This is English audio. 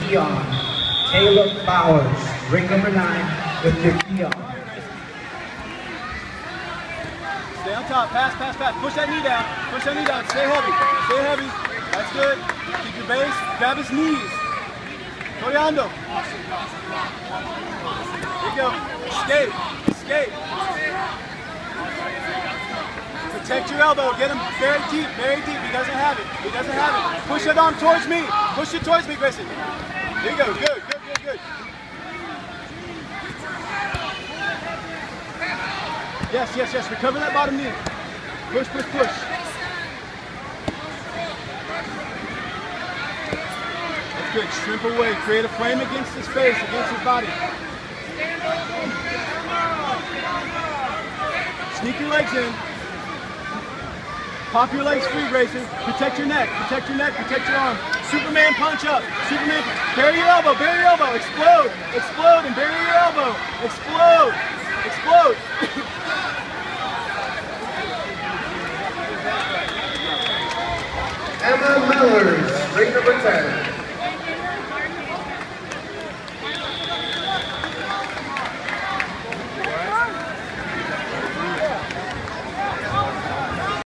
key on. Taylor Bowers, ring number 9 with your key on. Stay on top, pass, pass, pass. Push that knee down, push that knee down. Stay heavy, stay heavy. That's good. Keep your base, grab his knees. Toriando. There you go. Escape, escape. Protect your elbow, get him very deep, very deep. He doesn't have it, he doesn't have it. Push that arm towards me, push it towards me, Grayson. There you go, good, good, good, good. Yes, yes, yes, recover that bottom knee. Push, push, push. That's good, shrimp away, create a frame against his face, against his body. Sneak your legs in. Pop your legs free, Grayson. Protect your neck, protect your neck, protect your arm. Superman punch up, Superman, bury your elbow, explode, explode, and bury your elbow. Explode, explode. Emma Millers, ring number 10.